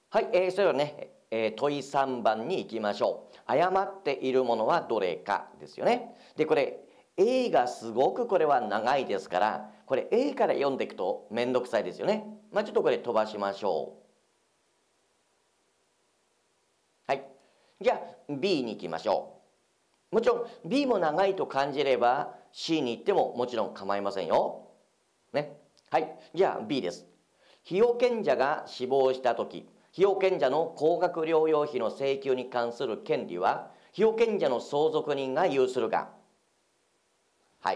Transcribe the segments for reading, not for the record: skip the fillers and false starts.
はい、それではね、問い3番に行きましょう。誤っているものはどれかですよね。で、これ、A がすごくこれは長いですから、これ A から読んでいくとめんどくさいですよね。まあちょっとこれ飛ばしましょう。はい。じゃあ B に行きましょう。もちろん B も長いと感じれば C に行ってももちろん構いませんよ。ね。はい。じゃあ B です。被保険者が死亡したとき、被保険者の高額療養費の請求に関する権利は、被保険者の相続人が有するが。はい。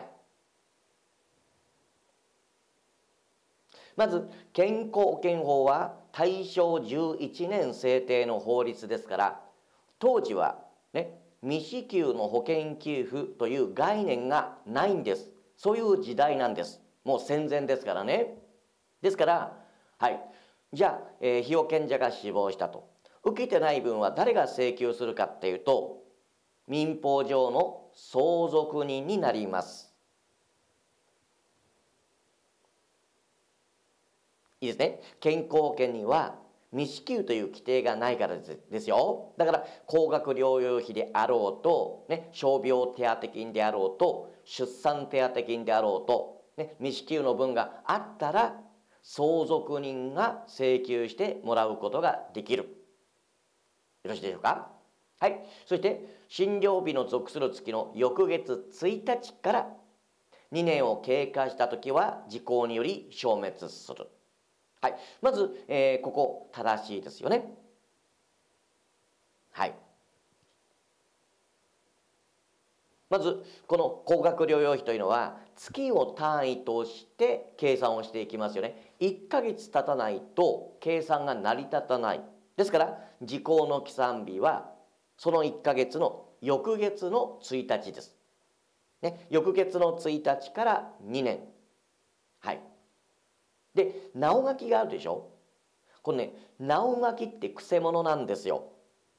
まず、健康保険法は大正11年制定の法律ですから、当時はね、未支給の保険給付という概念がないんです。そういう時代なんです。もう戦前ですからね。ですから、はい。じゃあ、被保険者が死亡したと。受けてない分は誰が請求するかっていうと、民法上の相続人になります。いいですね。健康保険には未支給という規定がないからですよ。だから高額療養費であろうと、ね、傷病手当金であろうと、出産手当金であろうと、ね、未支給の分があったら相続人が請求してもらうことができる。よろしいでしょうか。はい。そして診療日の属する月の翌月1日から2年を経過したときは時効により消滅する。はい。まず、ここ正しいですよね。はい。まず、この高額療養費というのは、月を単位として計算をしていきますよね。1ヶ月経たないと計算が成り立たない。ですから、時効の起算日は、その1ヶ月の翌月の1日です。ね、翌月の1日から2年。はい。で、直書きがあるでしょ。このね、直書きってくせ者なんですよ。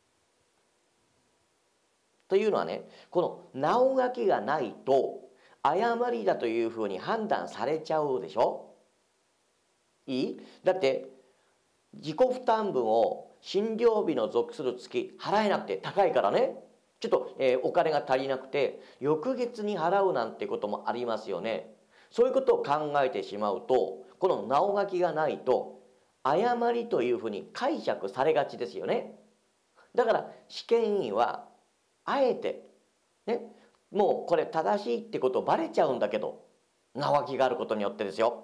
というのはね、この直書きがないと誤りだというふうに判断されちゃうでしょ。いい？だって自己負担分を診療日の属する月払えなくて高いからね、ちょっと、お金が足りなくて翌月に払うなんてこともありますよね。そういうことを考えてしまうと、この直書きがないと誤りというふうに解釈されがちですよね。だから試験委員はあえてね、もうこれ正しいってことバレちゃうんだけど、直書きがあることによってですよ。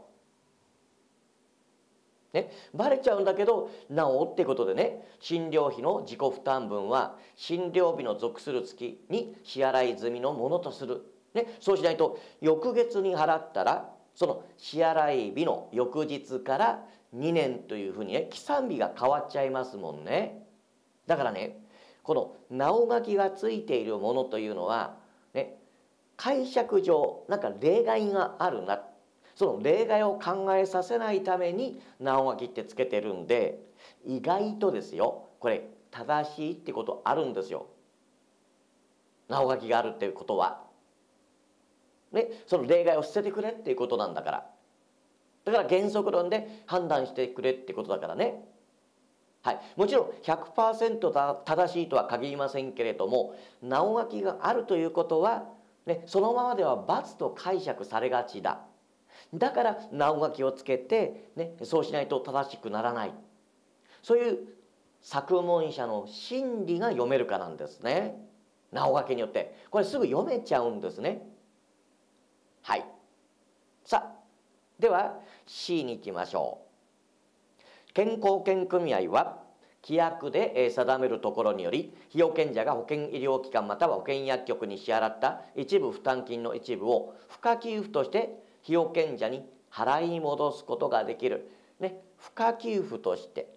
ね、バレちゃうんだけどなおってことでね、診療費の自己負担分は診療日の属する月に支払い済みのものとする。ね、そうしないと翌月に払ったらその支払い日の翌日から2年というふうにね、起算日が変わっちゃいますもんね。だからね、この直書きがついているものというのはね、解釈上なんか例外があるな、その例外を考えさせないために直書きってつけてるんで、意外とですよ、これ正しいってことあるんですよ。直書きがあるっていうことはね、その例外を捨ててくれっていうことなんだから。だから原則論で判断してくれってことだからね。はい、もちろん 100% 正しいとは限りませんけれども、直書きがあるということは、ね、そのままでは罰と解釈されがちだ。だから直書きをつけて、ね、そうしないと正しくならない。そういう作文者の心理が読めるかなんですね。直書きによって。これすぐ読めちゃうんですね。はい。さあ、では C に行きましょう。健康保険組合は規約で定めるところにより、被保険者が保険医療機関または保険薬局に支払った一部負担金の一部を付加給付として被保険者に払い戻すことができる。ね、付加給付として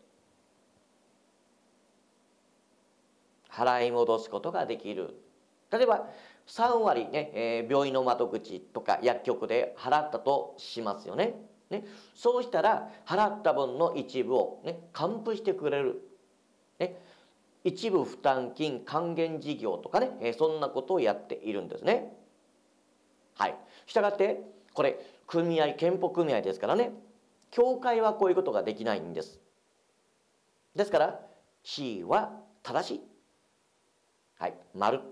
払い戻すことができる。例えば3割ね、病院の窓口とか薬局で払ったとしますよね。ね、そうしたら払った分の一部をね、還付してくれる。ね、一部負担金還元事業とかね、そんなことをやっているんですね。はい。したがってこれ組合、健保組合ですからね、協会はこういうことができないんです。 ですから C は正しい。はい、丸。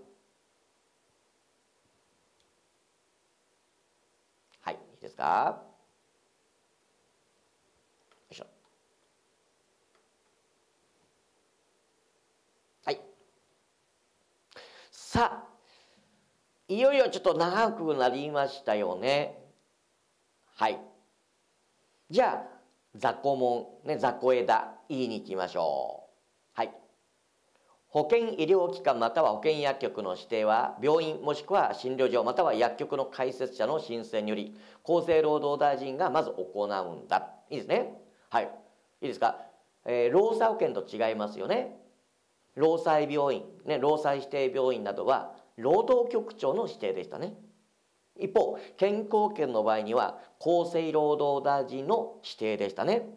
はい、いいですか。よいしょ。はい。さあ、いよいよちょっと長くなりましたよね。はい。じゃあ、雑魚問、ね、雑魚枝、言いに行きましょう。はい。保健医療機関または保健薬局の指定は、病院もしくは診療所または薬局の開設者の申請により、厚生労働大臣がまず行うんだ。いいですね。はい。いいですか。労災保険と違いますよね。労災病院、ね、労災指定病院などは、労働局長の指定でしたね。一方、健康保険の場合には、厚生労働大臣の指定でしたね。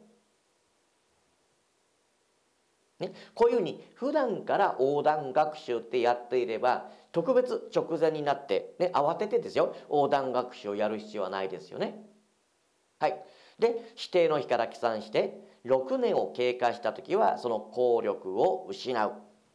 こういうふうに普段から横断学習ってやっていれば、特別直前になって、ね、慌ててですよ、横断学習をやる必要はないですよね。はい。で、指定の日から起算して、6年を経過したときは、その効力を失う。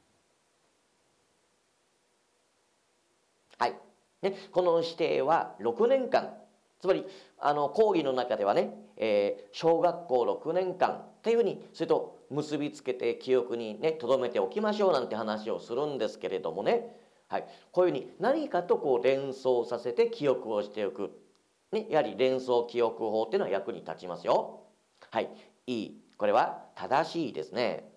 はい。ね、この指定は6年間、つまり講義の中ではね、小学校6年間っていうふうにそれと結びつけて記憶にね留めておきましょうなんて話をするんですけれどもね、はい、こういうふうに何かとこう連想させて記憶をしておく、ね、やはり連想記憶法っていうのは役に立ちますよ。はい、いい。これは正しいですね。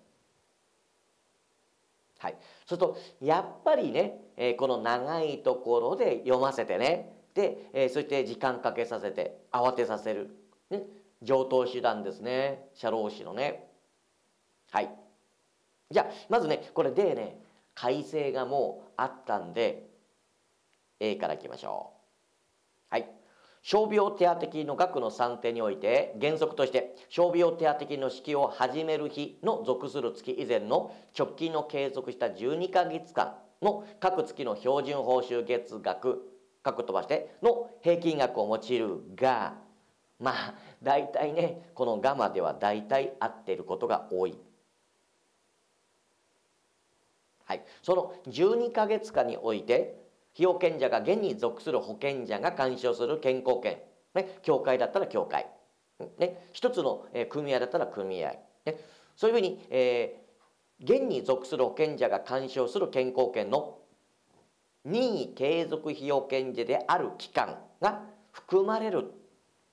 はい、そうするとやっぱりね、この長いところで読ませてね、で、そして時間かけさせて慌てさせる、ね、常套手段ですね、社労士のね。はい。じゃあまずねこれでね改正がもうあったんで A からいきましょう。はい。傷病手当金の額の算定において原則として傷病手当金の支給を始める日の属する月以前の直近の継続した12ヶ月間の各月の標準報酬月額各飛ばしての平均額を用いるが、まあ大体ねこのガマでは大体合っていることが多い。はい、その12ヶ月間において被保険者が現に属する保険者が干渉する健康保険、ね、協会だったら協会、ね、一つの組合だったら組合、ね、そういうふうに、現に属する保険者が干渉する健康保険の任意継続被保険者である期間が含まれる。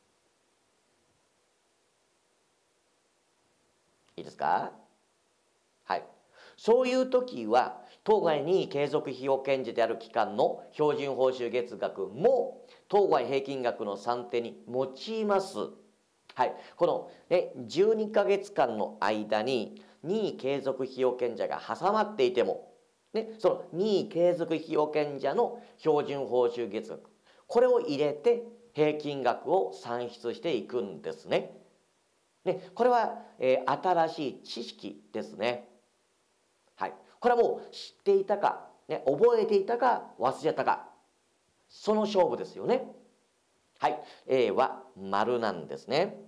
いいですか。はい。そういう時は当該に継続被保険者である期間の標準報酬月額も当該平均額の算定に用います。はい、この、ね、12ヶ月間の間に任意継続被保険者が挟まっていても、ね、その任意継続被保険者の標準報酬月額これを入れて平均額を算出していくんですね。ね、これは、新しい知識ですね。はい、これはもう知っていたか、ね、覚えていたか忘れたか、その勝負ですよね。はい、A は丸なんですね。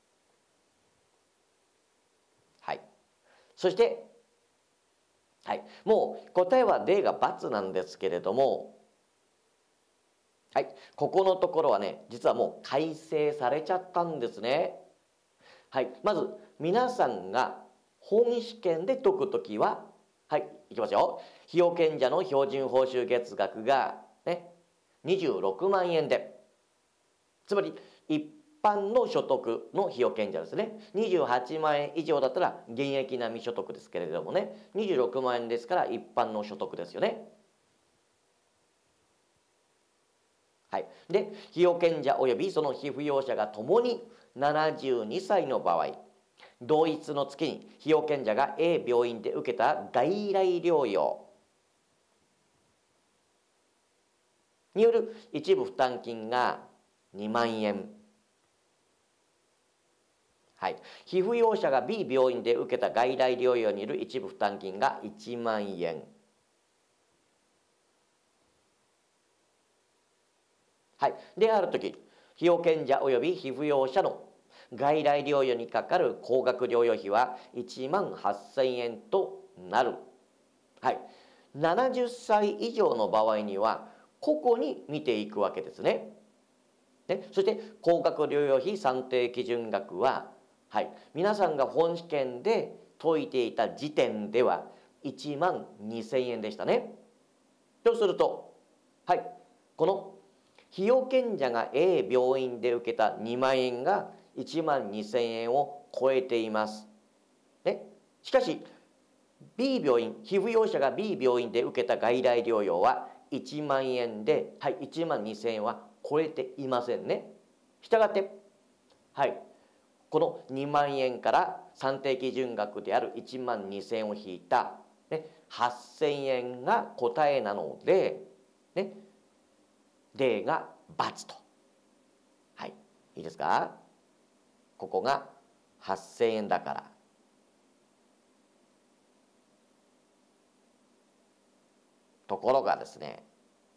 はい、そして、はい、もう答えは D が×なんですけれども、はい、ここのところはね実はもう改正されちゃったんですね。はい、まず皆さんが本試験で解くときは、はい、いきますよ。被保険者の標準報酬月額が、ね、26万円で、つまり一般の所得の被保険者ですね。28万円以上だったら現役並み所得ですけれどもね、26万円ですから一般の所得ですよね。はい、で被保険者及びその被扶養者がともに72歳の場合、同一の月に被保険者が A 病院で受けた外来療養による一部負担金が2万円、はい、被扶養者が B 病院で受けた外来療養による一部負担金が1万円、はい、であるとき被保険者及び被扶養者の外来療養にかかる高額療養費は1万8000円となる。はい、70歳以上の場合には個々に見ていくわけですね。そして高額療養費算定基準額は、はい、皆さんが本試験で解いていた時点では1万2000円でしたね。とすると、はい、この被保険者が A 病院で受けた2万円が1万2000円を超えています。しかし B 病院、被扶養者が B 病院で受けた外来療養は1万円で、はい、1万2000円は超えていませんね。したがって、はい、この2万円から算定基準額である1万2000円を引いた、8000円が答えなので、例が×と。はい、いいですか？ここが8000円だから。ところがですね、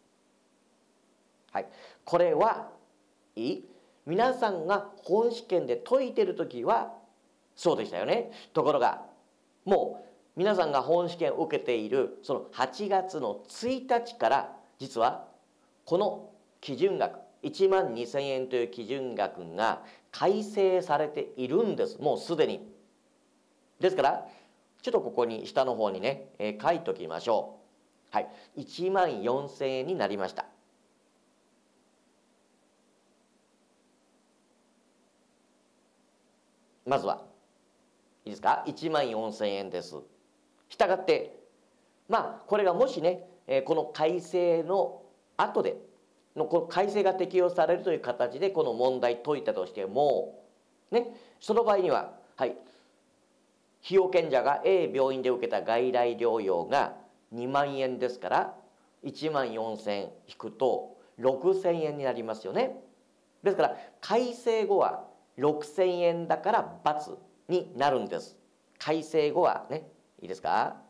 はい、これはいい？皆さんが本試験で解いてるときはそうでしたよね。ところがもう皆さんが本試験を受けているその8月の1日から実はこの基準額1万2000円という基準額が改正されているんです。もうすでに。ですからちょっとここに下の方にね、書いておきましょう。はい、1万4000円になりました。まずはいいですか、1万4000円です。したがってこれがもしね、この改正の後でこの改正が適用されるという形でこの問題解いたとしてもその場合には、はい、被保険者が A 病院で受けた外来療養が2万円ですから1万4000円引くと6000円になりますよね。ですから改正後は6000円だから×になるんです。改正後はね、いいですか？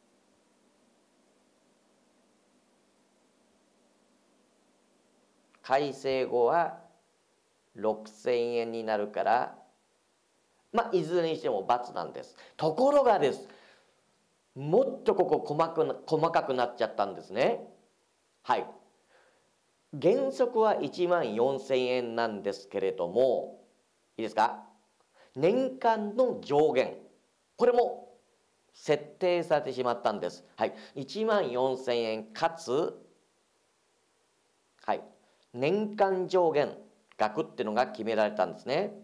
改正後は6000円になるからいずれにしても×なんです。ところがです、もっとここ細かくなっちゃったんですね。はい、原則は1万4000円なんですけれども、いいですか？年間の上限、これも設定されてしまったんです。はい、1万4000円かつ、はい、年間上限額っていうのが決められたんですね。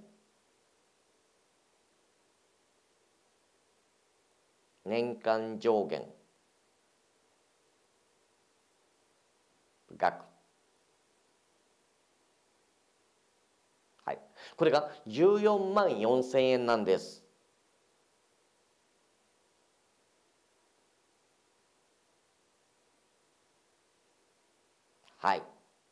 年間上限額、はい、これが14万4000円なんです。はい。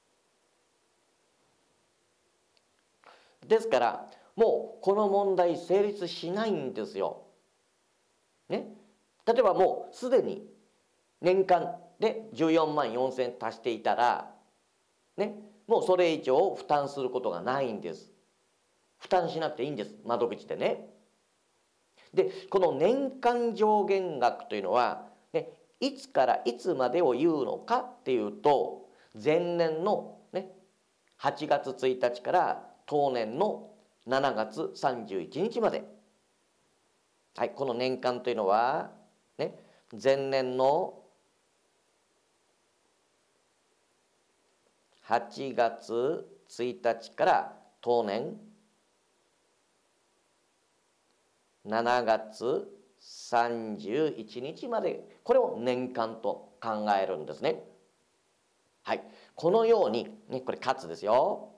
ですからもうこの問題成立しないんですよ。例えばもうすでに年間で14万4000円足していたらもうそれ以上負担することがないんです。負担しなくていいんです、窓口でね。でこの年間上限額というのは、いつからいつまでを言うのかっていうと前年の、8月1日から当年の7月31日まで、はい、この年間というのは、前年の8月1日から当年7月31日まで、これを年間と考えるんですね。はい、このように、これ×ですよ。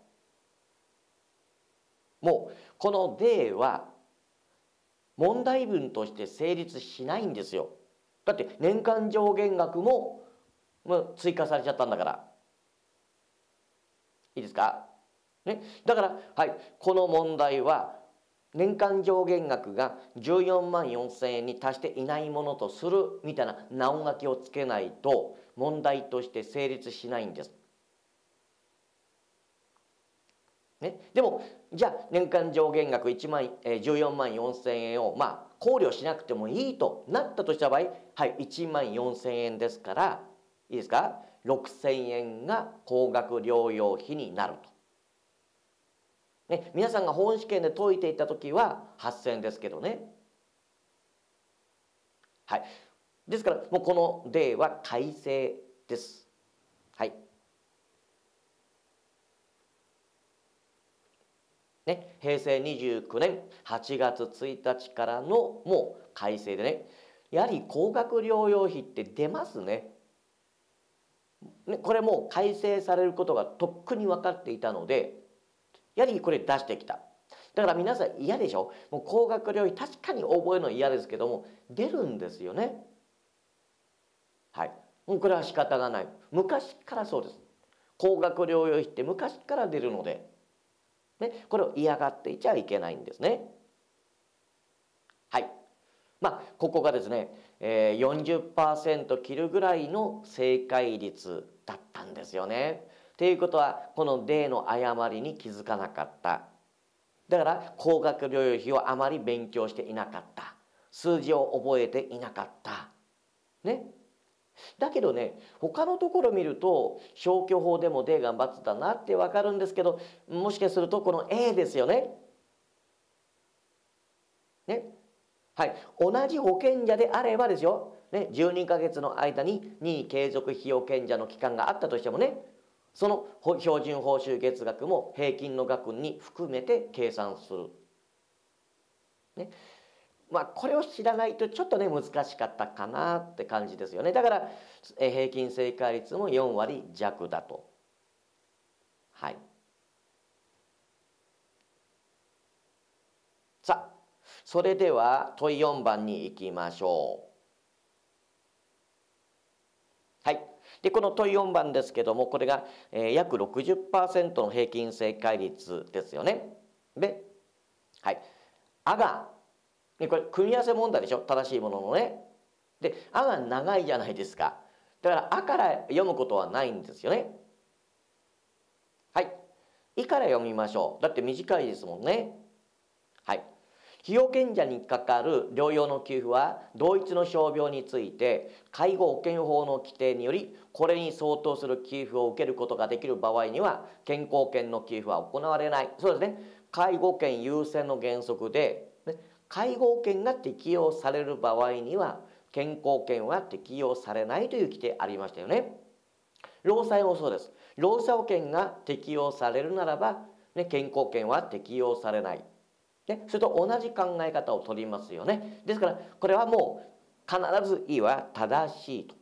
もうこの例は問題文として成立しないんですよ。だって年間上限額も追加されちゃったんだから。いいですか？だから、はい、この問題は年間上限額が14万4000円に達していないものとするみたいななお書きをつけないと問題として成立しないんです。 でもじゃあ年間上限額14万4千円を考慮しなくてもいいとなったとした場合、はい、1万4千円ですから、いいですか、6千円が高額療養費になると。皆さんが本試験で解いていた時は8千円ですけどね。はい。ですからもうこの例は改正です。はい。平成29年8月1日からのもう改正でね、やはり高額療養費って出ますね。これもう改正されることがとっくに分かっていたので、やはりこれ出してきた。だから皆さん嫌でしょ。もう高額療養費確かに覚えるの嫌ですけども出るんですよね。はい。もうこれは仕方がない。昔からそうです。高額療養費って昔から出るので。これを嫌がっていちゃいけないんですね。はい。ここがですね、40% 切るぐらいの正解率だったんですよね。ということはこの例の誤りに気づかなかった。だから高額療養費をあまり勉強していなかった。数字を覚えていなかった。だけどね、他のところ見ると消去法でも D が×だなって分かるんですけど、もしかするとこの A ですよね。はい、同じ保険者であればですよ、12ヶ月の間に任意継続被保険者の期間があったとしてもね、その標準報酬月額も平均の額に含めて計算する。これを知らないとちょっとね難しかったかなって感じですよね。だから平均正解率も4割弱だと。はい。さあ、それでは問い4番に行きましょう。はい。でこの問い4番ですけども、これが約 60% の平均正解率ですよね。で、はい。あがこれ組み合わせ問題でしょ、正しいもののね。で「あ」が長いじゃないですか。だから「あ」から読むことはないんですよね。はい。「い」から読みましょう。だって短いですもんね。はい。被保険者にかかる療養の給付は同一の傷病について介護保険法の規定によりこれに相当する給付を受けることができる場合には健康保険の給付は行われない。そうですね。介護保険優先の原則で、介護保険が適用される場合には健康保険は適用されないという規定ありましたよね。労災もそうです。労災保険が適用されるならば、健康保険は適用されない。それと同じ考え方を取りますよね。ですからこれはもう必ず「い」は正しいと。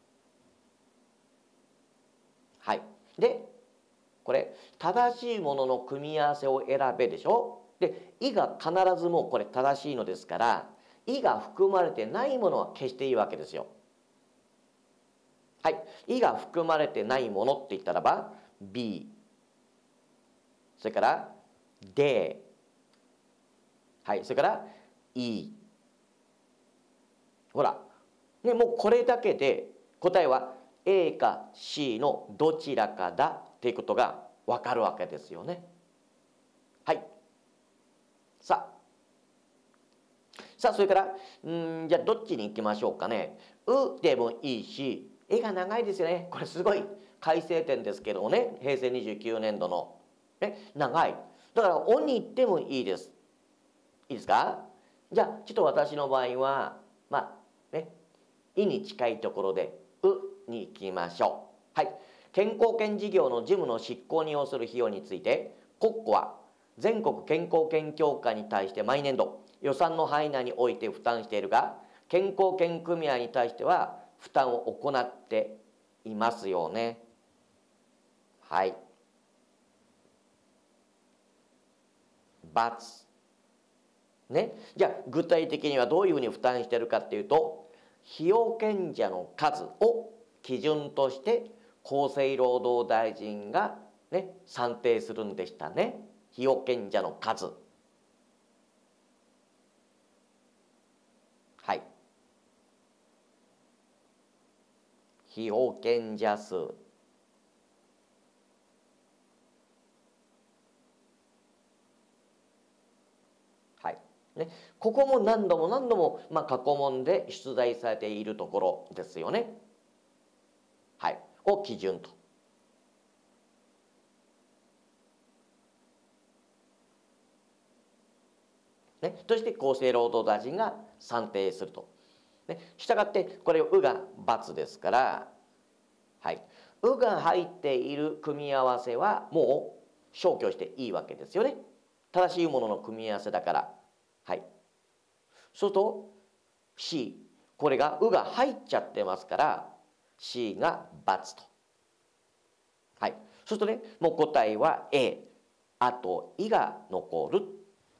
はい。でこれ正しいものの組み合わせを選べでしょ。で「い」が必ずもうこれ正しいのですから「い」が含まれてないものは消していいわけですよ。はい。「い」が含まれてないものって言ったらば B、 それから「で」、はい、それから「い」。ほら、もうこれだけで答えは A か C のどちらかだっていうことがわかるわけですよね。はい。さあそれからじゃあどっちに行きましょうかね。「う」でもいいし「え」が長いですよね。これすごい改正点ですけどもね、平成29年度の。長い。だから「お」に行ってもいいです。いいですか。じゃあちょっと私の場合は「い」に近いところで「う」に行きましょう。はい。健康保険事業の事務の執行に要する費用について国庫は全国健康保険協会に対して毎年度予算の範囲内において負担しているが、健康保険組合に対しては負担を行っていますよね。はい。×。じゃあ具体的にはどういうふうに負担しているかっていうと、被保険者の数を基準として厚生労働大臣が算定するんでしたね。被保険者の数。はい。被保険者数。 ね、ここも何度も何度も、過去問で出題されているところですよね。はい、を基準と。ね、そして厚生労働大臣が算定すると。ね、したがってこれ「う」が×ですから、はい、「う」が入っている組み合わせはもう消去していいわけですよね。正しいものの組み合わせだから。はい、そうすると C、 これが「う」が入っちゃってますから C が×と。はい、そうするとね、もう答えは A、 あと「い」が残る。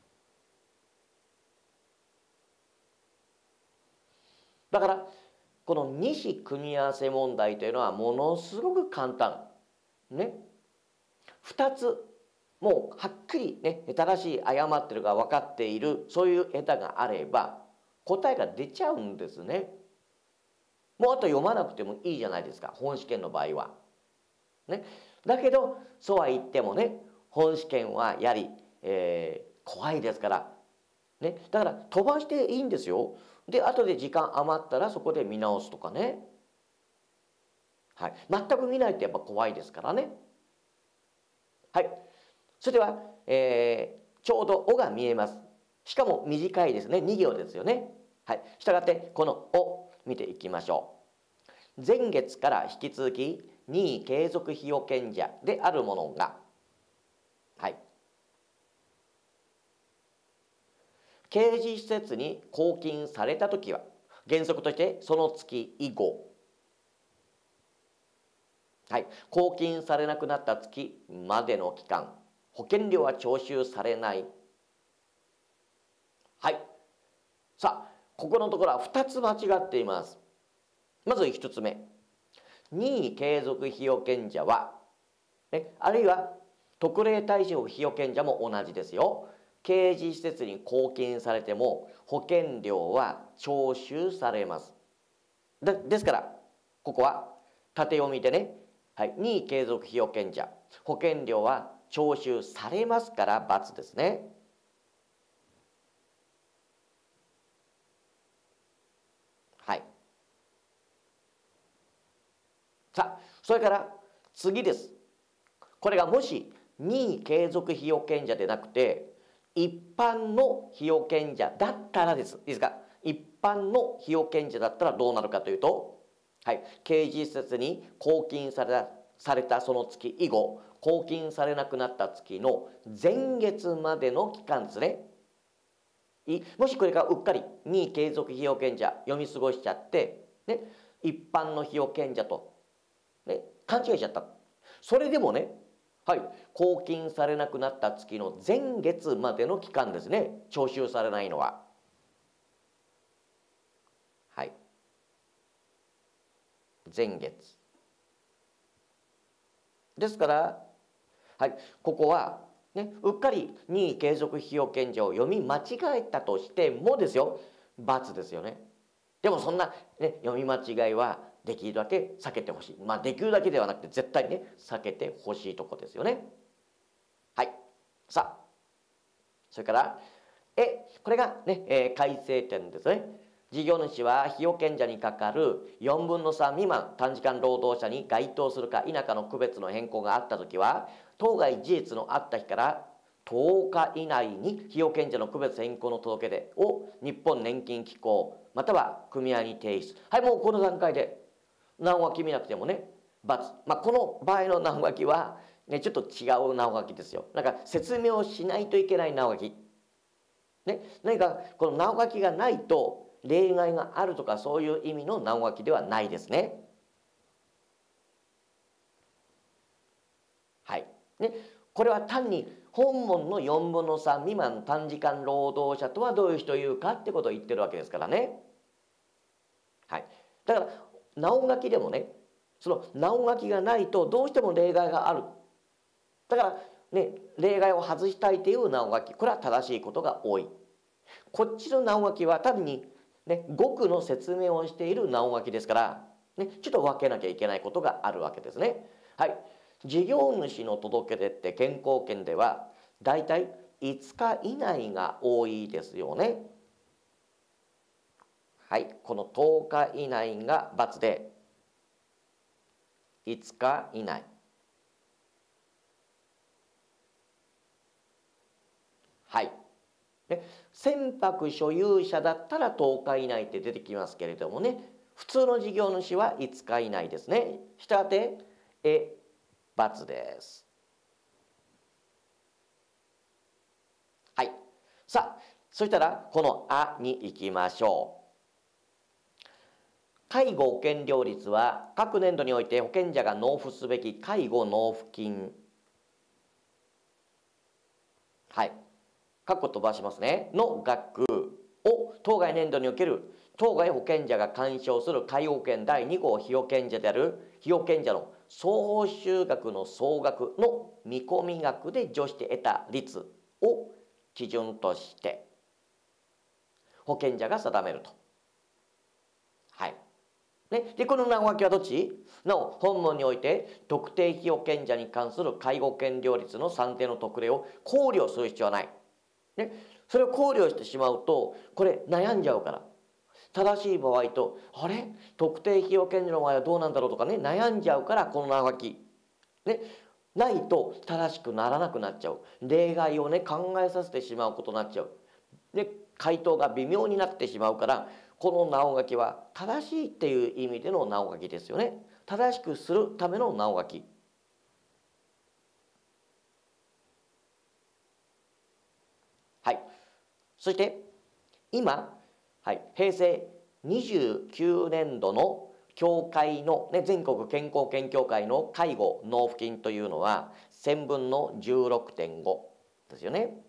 だからこの2子組み合わせ問題というのはものすごく簡単ね。2つもうはっきりね正しい誤ってるが分かっている、そういう下手があれば答えが出ちゃうんですね。もうあと読まなくてもいいじゃないですか、本試験の場合は。ね、だけどそうは言ってもね、本試験はやはり、怖いですから、ね、だから飛ばしていいんですよ。で後で時間余ったらそこで見直すとかね。はい、全く見ないとやっぱ怖いですからね。はい、それでは、ちょうど「お」が見えます。しかも短いですね、2行ですよね。はい、したがってこの「お」見ていきましょう。前月から引き続き任意継続被保険者であるものが、はい、刑事施設に拘禁されたときは原則としてその月以後、はい、拘禁されなくなった月までの期間、保険料は徴収されない。はい、さあここのところは2つ間違っています。まず1つ目、任意継続被保険者は、ね、あるいは特例対象被保険者も同じですよ。刑事施設に拘禁されても保険料は徴収されます。ですからここは縦読みでね、はい、任意継続被保険者、保険料は徴収されますから×ですね。はい、さあそれから次です。これがもし任意継続被保険者でなくて一般の被保険者だったらです。いいですか、一般の被保険者だったらどうなるかというと、はい、刑事施設に拘禁されたその月以後、拘禁されなくなった月の前月までの期間ですね。もしこれがうっかり任意継続被保険者読み過ごしちゃって、ね、一般の被保険者と、ね、勘違いしちゃった。それでもね、はい、拘禁されなくなった月の前月までの期間ですね、徴収されないのは。はい、前月ですから、はい、ここは、ね、うっかり任意継続被保険者を読み間違えたとしてもですよ、×ですよね。でもそんな、ね、読み間違いはできるだけ避けてほしい。できるだけではなくて絶対にね避けてほしいところですよね。はい、さあそれからこれがね、改正点ですね。事業主は被保険者にかかる4分の3未満短時間労働者に該当するか否かの区別の変更があったときは、当該事実のあった日から10日以内に被保険者の区別変更の届け出を日本年金機構または組合に提出。はい、もうこの段階で難書き見なくてもね×。この場合の難書きは、ね、ちょっと違う難書きですよ。なんか説明をしないといけない難書き。ね、何かこの難書きがないと例外があるとかそういう意味の難書きではないですね。はい。ね、これは単に本文の4分の3未満短時間労働者とはどういう人を言うかってことを言ってるわけですからね。はい。だから難書きでもね、その難書きがないとどうしても例外がある。だからね、例外を外したいという難書き、これは正しいことが多い。こっちの難書きは単にね、語句の説明をしている難書きですから、ね、ちょっと分けなきゃいけないことがあるわけですね。はい。事業主の届け出って健康保険ではだいたい 5日以内が多いですよね。はい、この10日以内が×で、5日以内。はい。で、船舶所有者だったら10日以内って出てきますけれどもね、普通の事業主は5日以内ですね。したがって×です。はい。さあ、そしたらこの「あ」に行きましょう。介護保険料率は各年度において保険者が納付すべき介護納付金。はい。括弧飛ばしますね。の額を当該年度における当該保険者が干渉する介護保険第2号被保険者である被保険者の総報酬額の総額の見込み額で除して得た率を基準として保険者が定めると。はい。ね、でこの名書きはどっち？なお本文において特定被保険者に関する介護保険料率の算定の特例を考慮する必要はない。ね、それを考慮してしまうとこれ悩んじゃうから。正しい場合とあれ特定被保険者の場合はどうなんだろうとかね悩んじゃうからこの名書き。ね、ないと正しくならなくなっちゃう。例外をね考えさせてしまうことになっちゃう。で回答が微妙になってしまうからこの名書きは正しいっていう意味での名書きですよね。正しくするための名書き。はい。そして今、はい、平成29年度の協会の、ね、全国健康保険協会の介護納付金というのは1000分の16.5ですよね。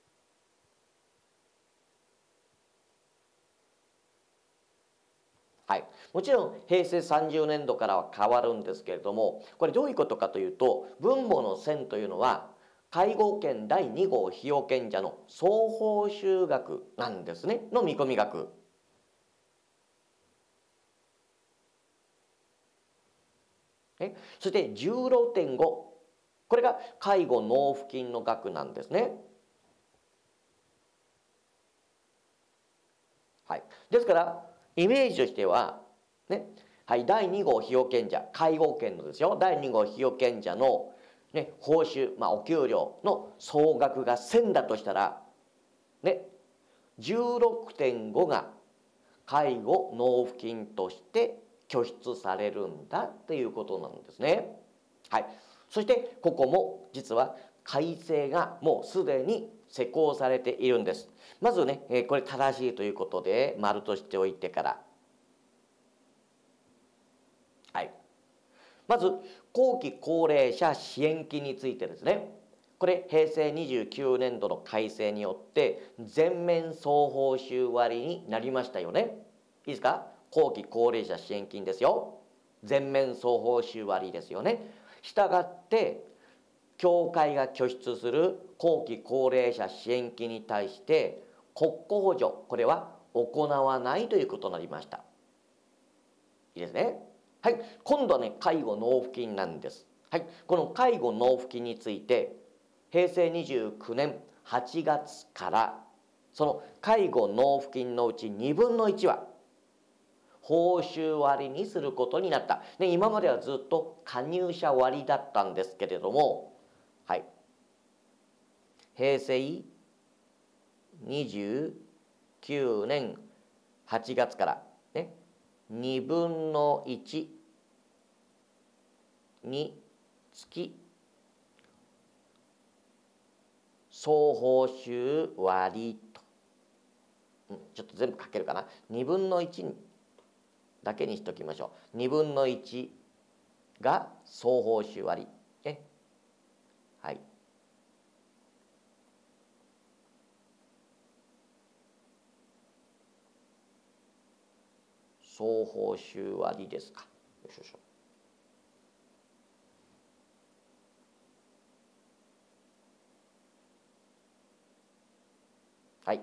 はい、もちろん平成30年度からは変わるんですけれどもこれどういうことかというと分母の線というのは介護保険第2号被保険者の総報酬額なんですねの見込み額。そして16.5これが介護納付金の額なんですね。はい、ですからイメージとしてはね、はい、第2号被保険者介護保険のですよ第2号被保険者の、ね、報酬、お給料の総額が1000だとしたら、ね、16.5が介護納付金として拠出されるんだっていうことなんですね。はい、そしてここも実は改正がもうすでに施行されているんです。まずね、これ正しいということで丸としておいてから、はい、まず後期高齢者支援金についてですね。これ平成29年度の改正によって全面総報酬割になりましたよね。いいですか？後期高齢者支援金ですよ。全面総報酬割ですよね。したがって協会が拠出する後期高齢者支援金に対して国庫補助これは行わないということになりました。いいですね。はい、今度はね介護納付金なんです。はい、この介護納付金について平成29年8月からその介護納付金のうち2分の1は報酬割にすることになった。ね、今まではずっと加入者割だったんですけれども、はい、平成29年8月から、ね、2分の1につき総報酬割と、ちょっと全部書けるかな。2分の1だけにしときましょう。2分の1が総報酬割。ね。はい。総報酬割ですか。よいしょよいしょ。はい。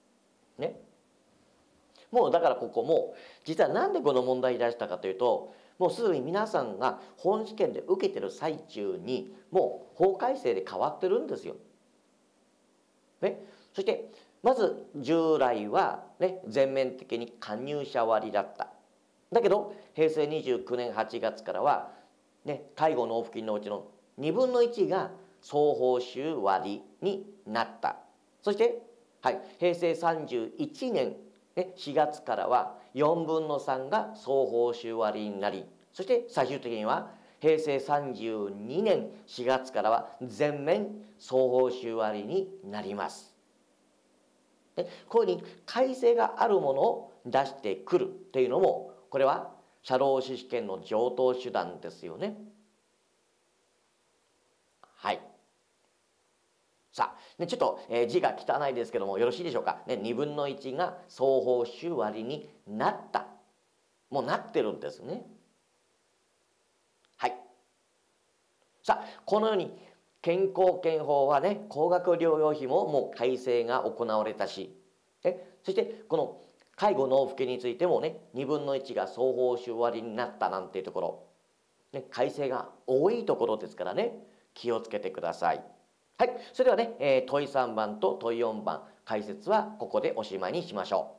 ね。もうだからここも実はなんでこの問題出したかというともうすでに皆さんが本試験で受けてる最中にもう法改正で変わってるんですよ。ね、そしてまず従来は、ね、全面的に加入者割だった。だけど平成29年8月からは、ね、介護納付金のうちの1/2分の1が総報酬割になった。そして、はい、平成31年、ね、4月からは4分の3が総報酬割になり、そして最終的には平成32年4月からは全面総報酬割になります。こういうふうに改正があるものを出してくるっていうのも、これは社労士試験の常套手段ですよね。はい。さあ、ちょっと、字が汚いですけどもよろしいでしょうか。2分の1が総報酬割になった。もうなってるんですね。はい。さあ、このように健康保険法はね、高額療養費ももう改正が行われたし、そしてこの介護納付金についてもね、2分の1が総報酬割になったなんていうところ、改正が多いところですからね、気をつけてください。はい、それではね、問い3番と問い4番解説はここでおしまいにしましょう。